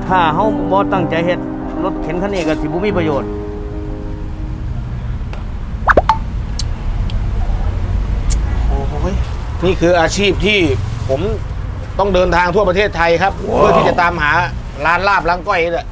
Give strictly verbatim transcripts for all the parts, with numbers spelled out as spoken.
ถ้าเขาบ่ตั้งใจเฮ็ดรถเข็นคันนี้ก็สิบ่มีประโยชน์โอ้โหนี่คืออาชีพที่ผมต้องเดินทางทั่วประเทศไทยครับ wow. เพื่อที่จะตามหาร้านลาบร้านก้อยเนี่ย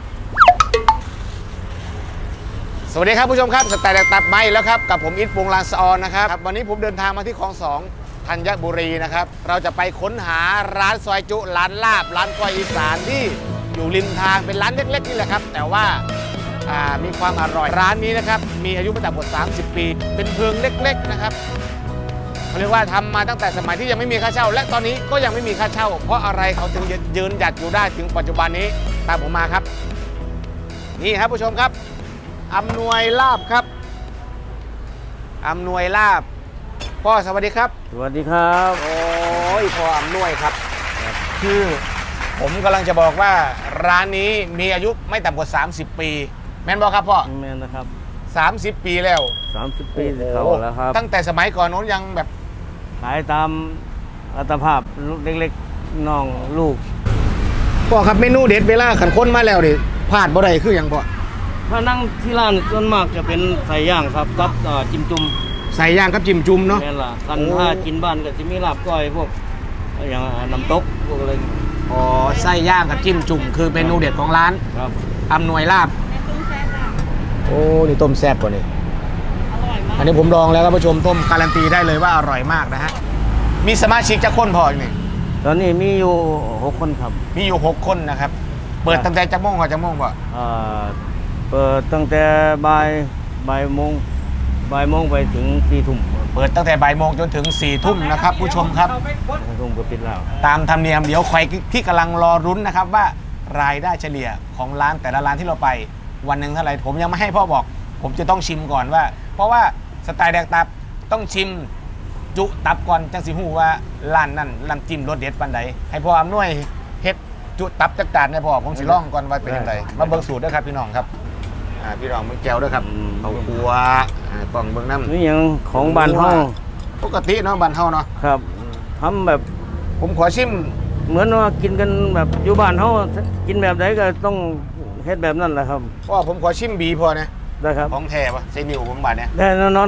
สวัสดีครับผู้ชมครับสไตล์แดกตับไม้แล้วครับกับผมอิทปวงลานซออนนะครับวันนี้ผมเดินทางมาที่คลองสองธัญบุรีนะครับเราจะไปค้นหาร้านซอยจุร้านลาบร้านก้อยอีสานที่อยู่ริมทางเป็นร้านเล็กๆนี่แหละครับแต่ว่ามีความอร่อยร้านนี้นะครับมีอายุไม่ต่ำกว่าสามสิบปีเป็นเพิงเล็กๆนะครับเขาเรียกว่าทำมาตั้งแต่สมัยที่ยังไม่มีค่าเช่าและตอนนี้ก็ยังไม่มีค่าเช่าเพราะอะไรเขาจึงยืนหยัดอยู่ได้ถึงปัจจุบันนี้ตามผมมาครับนี่ครับผู้ชมครับอำนวยลาบครับอำนวยลาบพ่อสวัสดีครับสวัสดีครับโอ้ยพ่ออำนวยครับคือผมกำลังจะบอกว่าร้านนี้มีอายุไม่ต่ำกว่าสามสิบปีแม่นบอกครับพ่อแม่นนะครับสามสิบปีแล้วสามสิบปีเขาแล้วครับตั้งแต่สมัยก่อนโน้นยังแบบขายตามอัตภาพเล็กๆน้องลูกพ่อครับเมนูเด็ดเวลาขันค้นมาแล้วดิพลาดบ่ได้คืออย่างพ่อถ้านั่งที่ร้านส่วนมากจะเป็นใส่ย่างครับกับจิ้มจุ่มใส่ย่างกับจิ้มจุ่มเนาะแม่นล่ะกันถ้ากินบ้านก็จะมีลาบก้อยพวกอย่างน้ำตกพวกอะไรอ๋อไส้ย่างกับจิ้มจุ่มคือเมนูเด็ดของร้านครับอำนวยลาบโอ้นี่ต้มแซ่บกว่านี่อันนี้ผมลองแล้วครับผู้ชมต้มการันตีได้เลยว่าอร่อยมากนะฮะมีสมาชิกจะคนพออยู่นี่ตอนนี้มีอยู่หกคนครับมีอยู่หกคนนะครับเปิดตั้งแต่จักโมงกว่าจักโมงป่ะเปิดตั้งแต่บ่ายบ่ายโมงบ่ายโมงไปถึงสี่ทุ่มเปิดตั้งแต่บ่ายโมงจนถึงสี่ทุ่มนะครับผู้ชมครับทุ่มก็ปิดแล้วตามธรรมเนียมเดี๋ยวใครที่กำลังรอรุ้นนะครับว่ารายได้เฉลี่ยของร้านแต่ละร้านที่เราไปวันหนึ่งเท่าไหร่ผมยังไม่ให้พ่อบอกผมจะต้องชิมก่อนว่าเพราะว่าสไตล์แดกตับต้องชิมจุตับก่อนจังสิหูว่าร้านนั่นร้านจิ้มรสเด็ดปันใดให้พ่ออำนวยเฮ็ดจุตับจักจานให้พ่อผมสิล่องก่อนว่าเป็นยังไงมาเบิ่งสูตรด้วยครับพี่น้องครับพี่น้องมึงแก้วด้วยครับเขาบัวกล่องเบิ่งน้ำนี่ยังของบ้านเฮาปกติเนาะบ้านเฮาเนาะครับทำแบบผมขอชิมเหมือนว่ากินกันแบบอยู่บ้านเฮากินแบบไหนก็ต้องเฮ็ดแบบนั้นแหละครับพ่อผมขอชิมบีพอนะได้ครับของแท้ปะใส่นิ้วผมบาดเนี่ยได้นอนนอน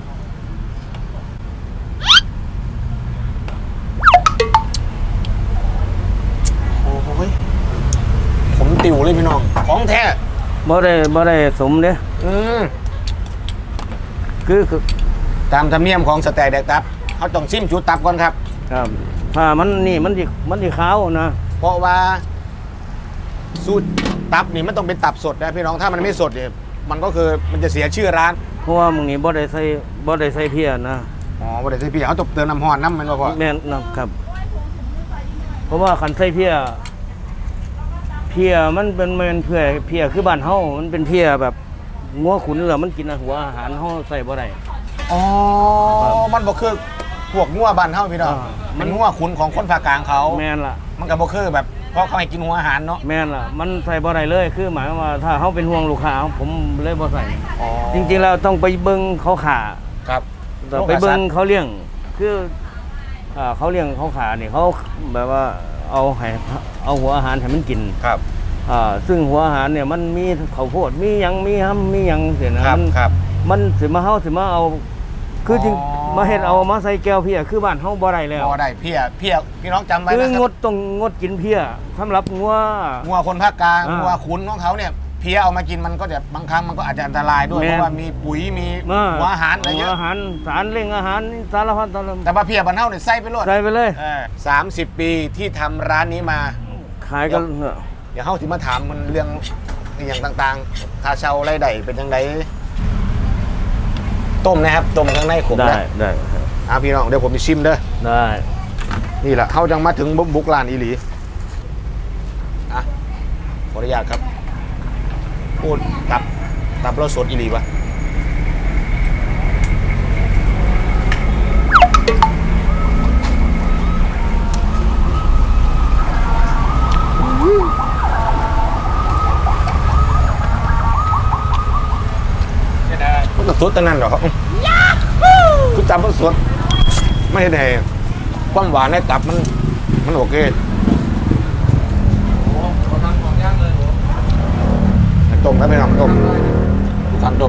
โอ้โหผมติวเลยพี่น้องของแท้บ่ได้บ่ได้สมเด้อืมคือคือตามธรรมเนียมของสไตล์แดกตับเขาต้องชิมจุตับก่อนครับครับถ้ามันนี่มันดิมันดิขาวนะเพราะว่าสูตรตับนี่มันต้องเป็นตับสดนะพี่น้องถ้ามันไม่สดเนี่ยมันก็คือมันจะเสียชื่อร้านเพราะว่ามึงนี่บ่ได้ใส่บ่ได้ใส่เพี้ยนะอ๋อบ่ได้ใส่เพี้ยเขาตบเติมน้ำห่อนน้ำมันบ่พอแม่นนะครับเพราะว่าขันใส่เพี้ยเพี้ยมันเป็นมันเพี้ยเพี้ยคือบ้านเฮามันเป็นเพี้ยแบบงัวขุนเหลือมันกินหัวอาหารเฮาใส่บ่ได้อ๋อมันบ่คือพวกงัวบ้านเฮาพี่น้องมันงัวขุนของคนภาคกลางเขาแม่นล่ะมันก็บ่คือแบบเพราะเขาให้กินหัวอาหารเนาะแม่นล่ะมันใส่บ่ได้เลยคือหมายว่าถ้าเขาเป็นห่วงลูกค้าผมเลยบ่ใส่จริงๆแล้วต้องไปเบิ่งเขาขาครับไปเบิ่งเขาเลี้ยงคือเขาเลี้ยงเขาขาเนี่ยเขาแบบว่าเอาให้เอาหัวอาหารให้มันกินครับซึ่งหัวอาหารเนี่ยมันมีข้าวโพดมียังมีห้ำมียังเสียนะมันมันสิมาเฮาสิมาเอาคือจริงมาเห็ดเอามาใส่แก้วเพี้ยคือบ้านเฮาบ่ได้แล้วบ่ได้เพี้ยเพี้ยพี่น้องจำไว้นะครับคืองดต้องงดกินเพี้ยสำหรับงัวงัวคนภาคกลางงัวขุนของเขาเนี่ยเพี้ยเอามากินมันก็จะบางครั้งมันก็อาจจะอันตรายด้วยเพราะว่ามีปุ๋ยมีหัวอาหารอะไรเยอะอาหารสารเร่งอาหารสารพัดแต่ว่าเพี้ยบ้านเฮาเนี่ยใส่ไปเลยใส่ไปเลยสามสิบปีที่ทำร้านนี้มาขายกันอย่าเฮาที่มาถามมันเรื่องอย่างต่างๆค่าเช่ารายได้เป็นยังไงต้มนะครับต้มข้างในขมได้ได้อ่ะพี่น้องเดี๋ยวผมจะชิมเด้อได้นี่แหละเขาจังมาถึงบุกลานอีหลีอ่ะขออนุญาตครับพูดตับตับเราสดอีหลีปะมันก็สดตั้งนั้นหรอครับคือตับมันสดไม่ได้ความหวานในตับมันมันโอเคต้มแล้วไปทำต้มทำต้ม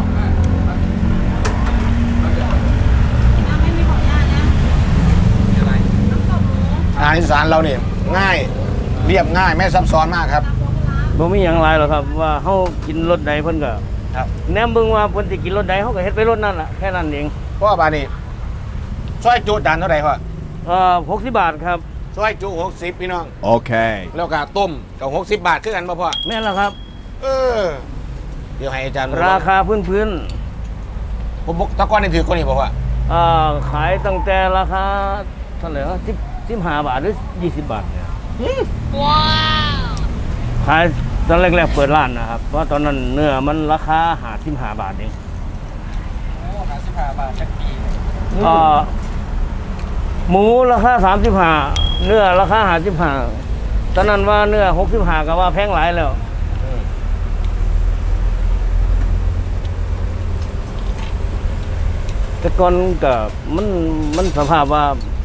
อาหารอีสานเราเนี่ยง่ายเรียบง่ายไม่ซับซ้อนมากครับบ่มีอย่างไรหรอกครับว่าเฮากินรสใดเพิ่นก็ครับแนมเบิ่งว่าเพิ่นสิกินรสใดเฮาก็เฮ็ดไปรสนั้นล่ะแค่นั้นเองเพราะว่าบานี่ซอยจุจานเท่าไหร่พ่อเอ่อหกสิบบาทครับซอยจุหกสิบพี่น้อง Okay. แล้วก็ต้มกับหกสิบบาทคือกันป่ะพ่อแม่นล่ะครับเออเดี๋ยวให้อาจารย์ราคาพื้นผมบอกตะก้อนนี่ถือก้อนนี่ป่ะพ่อๆอ่าขายตั้งแต่ราคาเท่าไหร่วะสิบ สิบห้าบาทหรือยี่สิบบาทเนี่ยว้าวขายตอนแรกๆเปิดร้านนะครับเพราะตอนนั้นเนื้อมันราคาหาสิบห้าบาทเองหาสิบห้าบาทสักปีอ่าหมูราคาสามสิบห้าเนื้อราคาหาสิบห้าตอนนั้นว่าเนื้อหกสิบห้าก็ว่าแพงหลายแล้วแต่ก่อนก็มันมันสภาพว่า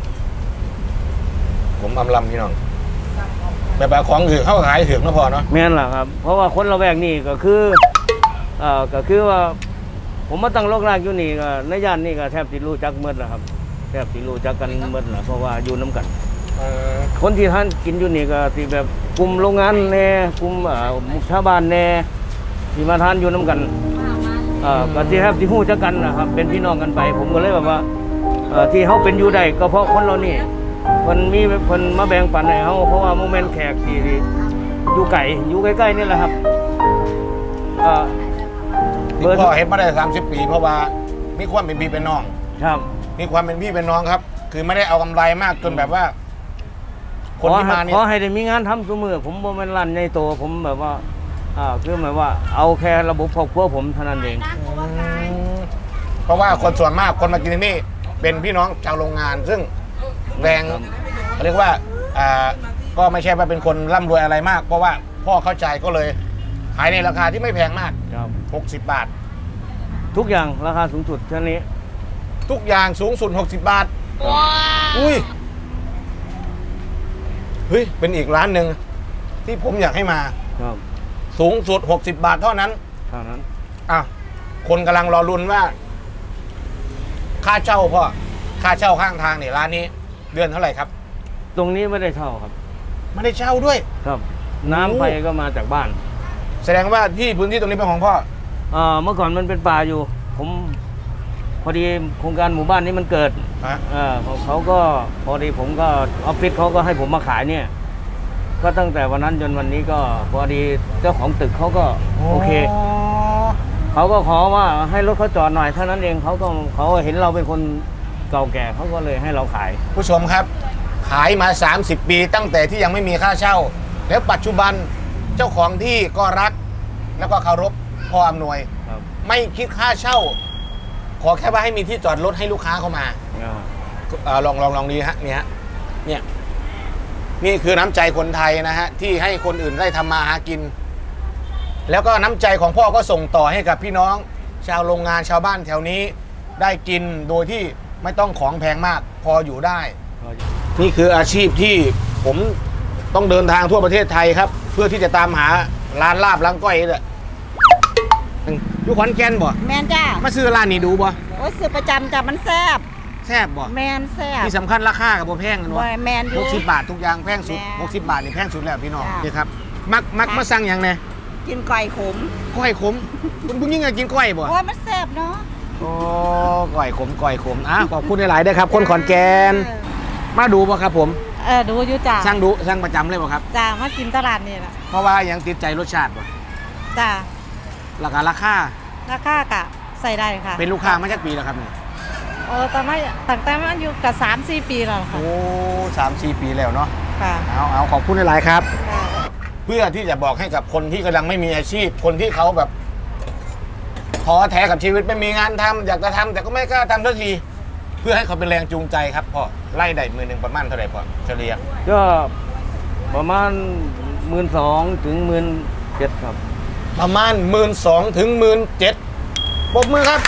ผมอำลำพี่น้องแบบว่าของถือเข้าขายถึงนะพ่อเนาะแม่นล่ะครับเพราะว่าคนละแวกนี่ก็คือเอ่อก็คือว่าผมมาตั้งโรครากอยู่นี่ก็ในย่านนี่ก็แทบสิรู้จักหมดแล้วครับแทบสิรู้จักกันหมดแล้วเพราะว่าอยู่น้ำกันเออคนที่ท่านกินอยู่นี่ก็ที่แบบกลุ่มโรงงานแน่กลุ่มเอ่อหมุชาวบ้านแน่ที่มาทานอยู่น้ำกันเอ่อก็ที่แทบที่หู้จักกันนะครับเป็นพี่น้องกันไป ผมก็เลยแบบว่าเอ่อที่เขาเป็นอยู่ได้ก็เพราะคนเรานี่คนมีคนมาแบ่งปันให้เขาเพราะว่าโมเมนต์แขกที่อยู่ไก่อยู่ใกล้ๆนี่แหละครับเอ่อที่พ่อเฮ็ดมาได้สามสิบปีเพราะว่ามีความเป็นพี่เป็นน้องครับมีความเป็นพี่เป็นน้องครับ คือไม่ได้เอากำไรมากจนแบบว่า คนที่มาเนี่ยขอให้ได้มีงานทำเสมอผมบ่แม่นร้านใหญ่โตผมแบบว่าอ่าคือหมายว่าเอาแค่ระบบครอบครัวผมเท่านั้นเองเพราะว่าคนส่วนมากคนมากินที่นี่เป็นพี่น้องชาวโรงงาน ซึ่งแรงเขาเรียกว่าอ่าก็ไม่ใช่ว่าเป็นคนร่ำรวยอะไรมาก เพราะว่าพ่อเข้าใจก็เลยขายในราคาที่ไม่แพงมากครับหกสิบบาททุกอย่างราคาสูงสุดเท่านี้ทุกอย่างสูงสุดหกสิบบาทอุ้ยเฮ้ยเป็นอีกร้านหนึ่งที่ผมอยากให้มาครับสูงสุดหกสิบบาทเท่านั้นเท่านั้นอ่ะคนกำลังรอรุนว่า ค่าเช่าพ่อค่าเช่าข้างทางเนี่ยร้านนี้ เดือนเท่าไหร่ครับตรงนี้ไม่ได้เช่าครับไม่ได้เช่าด้วยครับ น้ำไฟก็มาจากบ้านแสดงว่าที่พื้นที่ตรงนี้เป็นของพ่ออ่าเมื่อก่อนมันเป็นป่าอยู่ ผมพอดีโครงการหมู่บ้านนี้มันเกิดฮะอ่าเขาก็พอดีผมก็ออฟฟิศเขาก็ให้ผมมาขายเนี่ย ก็ตั้งแต่วันนั้นจนวันนี้ก็พอดีเจ้าของตึกเขาก็โอเค เขาก็ขอว่าให้รถเขาจอดหน่อยเท่านั้นเองเขาก็เขาเห็นเราเป็นคนเก่าแก่เขาก็เลยให้เราขายผู้ชมครับ ขายมาสามสิบปีตั้งแต่ที่ยังไม่มีค่าเช่า แล้วปัจจุบันเจ้าของที่ก็รัก แล้วก็เคารพพ่ออำนวยครับไม่คิดค่าเช่า ขอแค่ว่าให้มีที่จอดรถให้ลูกค้าเข้ามาอ่าเออลองลองลองดีฮะเนี่ยฮะเนี่ยนี่คือน้ำใจคนไทยนะฮะที่ให้คนอื่นได้ทำมาหากิน แล้วก็น้ำใจของพ่อก็ส่งต่อให้กับพี่น้อง ชาวโรงงานชาวบ้านแถวนี้ได้กินโดยที่ไม่ต้องของแพงมากพออยู่ได้ นี่คืออาชีพที่ผมต้องเดินทางทั่วประเทศไทยครับ เพื่อที่จะตามหาร้านลาบร้านก้อยเนี่ยอยู่ขอนแก่นบ่แมนจ้ามาซื้อร้านนี้ดูบ่โอ้ยซื้อประจำจ้ามันแซ่บแซ่บบ่แมนแซ่บที่สำคัญราคากับบ่แพงกันบ่วะแมนอยู่หกสิบบาททุกอย่างแพงสุดแม่หกสิบบาทนี่แพงสุดแล้วพี่น้องจ้ะนี่ครับมักมักมาสั่งอย่างไงกินก่อยขมก้อยขมคุณผู้หญิงก็กินก้อยบ่โอ้ยมันแซ่บเนาะโอ้ก้อยขมก้อยขมอ่ะขอบคุณหลายๆด้วยครับคนขอนแก่นมาดูบ่ครับผมเออดูอยู่จ้าสั่งดูสั่งประจำเลยบ่ครับจ้ามากินตลาดนี่แหละเพราะว่ายังติดใจรสชาติบ่จ้าราคาราคาราคากะใส่ได้ค่ะเป็นลูกค้ามาจากปีแล้วครับนี่โอ้ตอนนั้นตั้งแต่มันอยู่กับสามสี่ปีแล้วค่ะโอ้สามสี่ปีแล้วเนาะค่ะเอาเอาขอบคุณหลายๆครับค่ะเพื่อที่จะบอกให้กับคนที่กำลังไม่มีอาชีพ คนที่เขาแบบท้อแท้กับชีวิตไม่มีงานทำอยากจะทำแต่ก็ไม่กล้าทำสักที เพื่อให้เขาเป็นแรงจูงใจครับพ่อไล่ได้มือหนึ่งประมาณเท่าไหร่พ่อเฉลี่ยก็ประมาณหมื่นสองถึงหมื่นเจ็ดครับประมาณหมื่นสองถึงหมื่นเจ็ดปรบมือครับ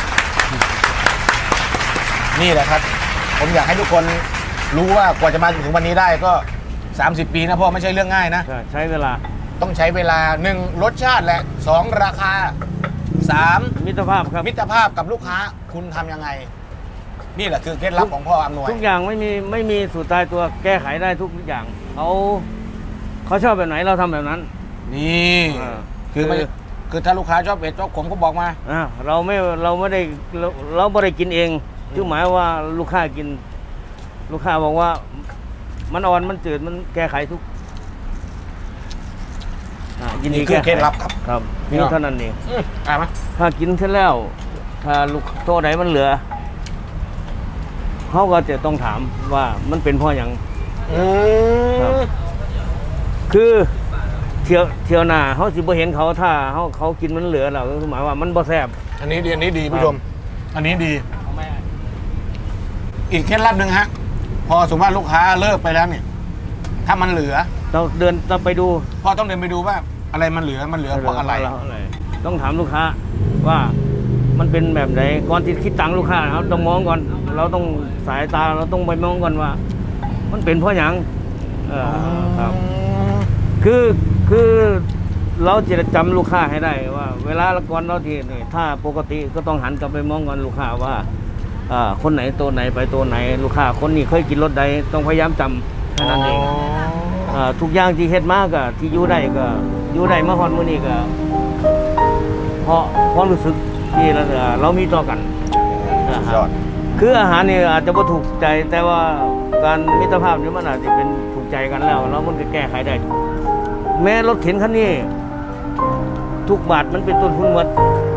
นี่แหละครับ ผมอยากให้ทุกคนรู้ว่ากว่าจะมาถึงวันนี้ได้ก็ สามสิบ ปีนะพ่อไม่ใช่เรื่องง่ายนะใช่ใช้เวลาต้องใช้เวลาหนึ่งรสชาติแหละสองราคาสามมิตรภาพครับมิตรภาพกับลูกค้าคุณทำยังไง นี่แหละคือเคล็ดลับของพ่ออำนวยทุกอย่างไม่มีไม่มีสูตรตายตัวแก้ไขได้ทุกอย่างเขาเขาชอบแบบไหนเราทำแบบนั้นนี่อ่าคือไม่คือถ้าลูกค้าชอบเผ็ดชอบขมก็บอกมาอ่าเราไม่เราไม่ได้เราเราไม่ได้กินเองคือหมายว่าลูกค้ากิน ลูกค้าบอกว่ามันอ่อนมันจืดมันแก้ไขทุกอ่ายินดีนี่คือแก้ไขเคล็ดลับครับครับนี่เท่านั้นเองอืมอ่ะมาถ้ากินเสร็จแล้ว ถ้าลูกโตไหนมันเหลือเขาก็จะต้องถามว่ามันเป็นเพราะอย่างอืครับมคือเที่ยวเที่ยวหน้าเขาสิบ่เห็นเขาถ้าเขาเขากินมันเหลือแล้วก็คือหมายว่ามันบ่แซ่บอันนี้ดีอันนี้ดีผู้ชม อันนี้ดี อีกเคล็ดลับหนึ่งฮะ พอสมมติว่าลูกค้าเลิกไปแล้วเนี่ย ถ้ามันเหลือเราเดินเราไปดูพ่อต้องเดินไปดูว่าอะไรมันเหลือมันเหลือเพราะอะไรต้องถามลูกค้าว่ามันเป็นแบบไหนก่อนที่คิดตังค์ลูกค้าเราต้องมองก่อน เราต้องสายตาเราต้องไปมองก่อนว่า มันเป็นเพราะอย่างเออครับ คือคือเราจะจำลูกค้าให้ได้ว่า เวลาก่อนเราที่นี่ถ้าปกติก็ต้องหันกลับไปมองก่อนลูกค้าว่าอ่าคนไหนตัวไหนไปตัวไหนลูกค้าคนนี้เคยกินรสใดต้องพยายามจำแค่นั้นเองอ่าทุกอย่างที่เฮ็ดมากก็ที่อยู่ได้ก็อยู่ได้มาฮอดมื้อนี้ก็เพราะความรู้สึกที่เราเรามีต่อกันนะคยรัอบ ดคืออาหารนี่อาจจะบ่ถูกใจแต่ว่าการมิตรภาพนี่มันอาจจะเป็นถูกใจกันแล้วแล้วมันก็แก้ไขได้ แม้รถเข็นคันนี้ทุกบาทมันเป็นต้นทุนหมด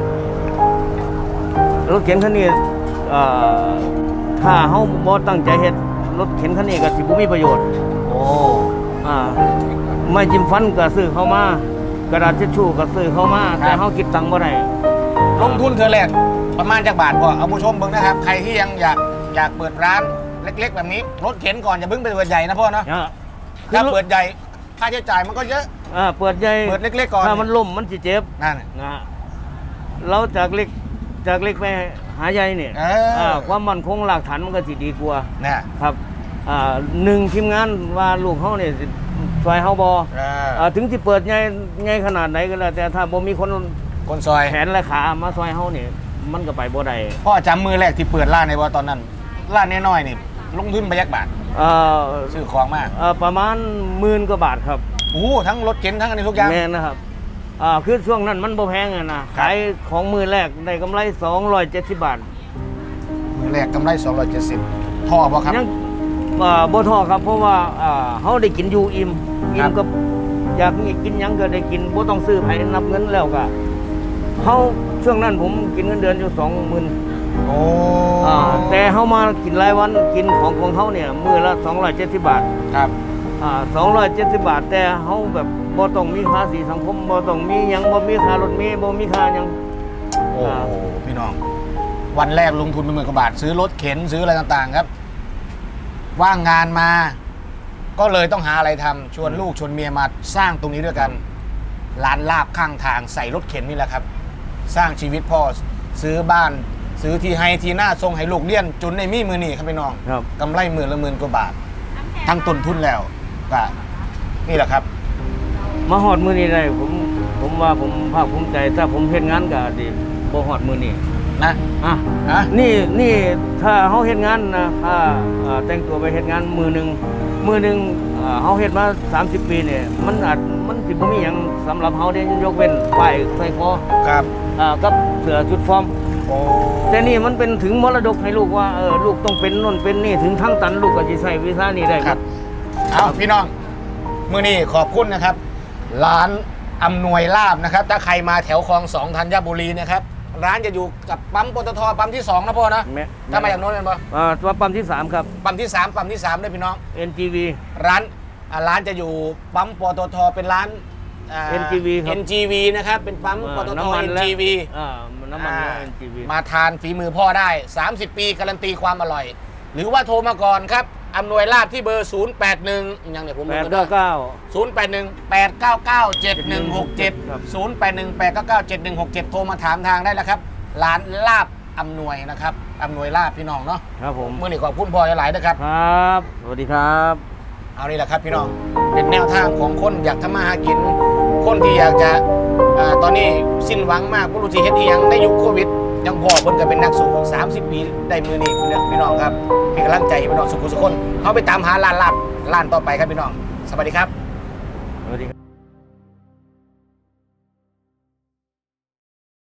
รถเข็นคันนี้เอ่อถ้าเฮาบ่ตั้งใจเฮ็ดรถเข็นคันนี้ก็สิบ่มีประโยชน์โอ้อ่าไม้จิ้มฟันก็ซื้อเข้ามากระดาษทิชชู่ก็ซื้อเข้ามาแต่เฮาคิดตังค์บ่ได้ลงทุนเธอแรกประมาณจากบาทพอเอาผู้ชมเบิ่งนะครับ ใครที่ยังอยากอยากเปิดร้านเล็ก ๆ แบบนี้ รถเข็นก่อนอย่าเพิ่งไปเปิดใหญ่นะพ่อเนาะอ่าถ้าเปิดใหญ่ค่าใช้จ่ายมันก็เยอะอ่าเปิดใหญ่เปิดเล็กๆก่อนถ้ามันล่มมันสิเจ็บนั่นน่ะนะเราจากเล็กจากเล็กไปหาใหญ่เนี่ยเอออ่าความมั่นคงหลักฐานมันก็สิดีกว่าเนี่ยครับอ่าหนึ่งทีมงานว่าลูกเขาเนี่ยสิซอยเฮาบอเอออ่าถึงที่เปิดใหญ่ใหญ่ขนาดไหนก็แล้วแต่ถ้าบ่มีคนคนซอยแขนและขามาซอยเฮาเนี่ยมันก็ไปบ่ได้พ่อจำมือแรกที่เปิดร้านในบอตอนนั้นร้านน้อยๆนี่ลงทุนไปยักบาทเอ่อซื้อของมากเอ่อประมาณหมื่นกว่าบาทครับโอ้โหทั้งรถเข็นทั้งอันนี้ทุกอย่างแม่นนะครับอ่าคือช่วงนั้นมันบ่แพงอะนะขายของมือแรกได้กำไรสองร้อยเจ็ดสิบบาทมือแรกกำไรสองร้อยเจ็ดสิบท่อบ่ครับยังอ่าบ่ท้อครับเพราะว่าอ่าเฮาได้กินอยู่อิ่มอิ่ครัมบกับอยากกินหยังก็ได้กินบ่ต้องซื้อไผนับเงินแล้วก็เฮาช่วงนั้นผมกินเงินเดือนอยู่สองหมื่นโอ้อ่าแต่เฮามากินรายวันกินของของเขาเนี่ยมื้อละสองร้อยเจ็ดสิบบาทครับอ่าสองร้อยเจ็ดสิบบาทแต่เฮาแบบบ่ต้องมีภาษีสังคมบ่ต้องมีหยังบ่มีค่ารถเมล์บ่มีค่าหยังโอ้โหพี่น้อง วันแรกลงทุนเป็นหมื่นกว่าบาทซื้อรถเข็นซื้ออะไรต่างๆครับ ว่างงานมา ก็เลยต้องหาอะไรทำชวนลูกชวนเมียมาสร้างตรงนี้ด้วยกัน ร้านลาบข้างทางใส่รถเข็นนี่แหละครับ สร้างชีวิตพ่อซื้อบ้าน ซื้อที่ให้ที่หน้าทรงให้ลูกเลี้ยนจนในมีมือนี่ครับพี่น้องครับกำไรหมื่นละหมื่นกว่าบาท ทั้งต้นทุนแล้วก็นี่แหละครับมาฮอดมื้อนี้ได้ผมผมว่าผมภาคภูมิใจถ้าผมเฮ็ดงานก็สิบ่ฮอดมื้อนี้นะอ่ะฮะนี่นี่ถ้าเฮาเฮ็ดงานนะถ้าอ่าแต่งตัวไปเฮ็ดงานมือหนึงมือหนึงอ่าเฮาเฮ็ดมาสามสิบปีเนี่ยมันอาจมันสิบ่มีหยังสำหรับเฮาได้ยกเว้นป้ายใส่คอครับอ่ากับเสื้อชุดฟอร์มโอ้แต่นี่มันเป็นถึงมรดกให้ลูกว่าเออลูกต้องเป็นโน่นเป็นนี่ถึงทั้งตันลูกก็สิใช้วิชานี้ได้ครับเอาพี่น้องมือนี้ขอบคุณนะครับ ร้านอำนวยลาบนะครับ ถ้าใครมาแถวคลองสองธัญบุรีนะครับ ร้านจะอยู่กับปั๊มปตทปั๊มที่สองนะพ่อนะแม่ถ้ามาจากโน้นเป็นปะอ่าตัวปั๊มที่สามครับปั๊มที่สามปั๊มที่สามด้วยพี่น้องเอ็น จี วีร้านอ่าร้านจะอยู่ปั๊มปตทเป็นร้านอ่าเอ็น จี วี ครับเอ็น จี วี นะครับเป็นปั๊มปตทน้ำมันเอ็นและจี วีอ่าน้ำมันและ เอ็น จี วีมาทานฝีมือพ่อได้ สามสิบ ปีการันตีความอร่อย หรือว่าโทรมาก่อนครับอำนวยลาบที่เบอร์ ศูนย์ แปด หนึ่ง ยังเนี่ยผมแปดดูเก้าเก้าศูนย์ แปด หนึ่ง แปด เก้า เก้า เจ็ด หนึ่ง หก เจ็ดครับศูนย์ แปด หนึ่ง แปด เก้า เก้า เจ็ด หนึ่ง หก เจ็ด โทรมาถามทางได้แล้วครับ ร้านลาบอำนวยนะครับอำนวยลาบพี่น้องเนาะครับผมเมื่อนี้ขอบคุณพ่อหลายๆนะครับครับ สวัสดีครับเอานี่แหละครับพี่น้อง เป็นแนวทางของคนอยากทำมาหากินคนที่อยากจะอ่าตอนนี้สิ้นหวังมากผู้รู้ที่เฮ็ดอีหยังในยุคโควิดยังพอเพิ่นก็เป็นนักสู้สามสิบปีได้มือนี้พี่น้องครับมีกำลังใจพี่น้องสุขุสุขคนเขาไปตามหาร้านลาบร้านต่อไปครับพี่น้องสวัสดีครับ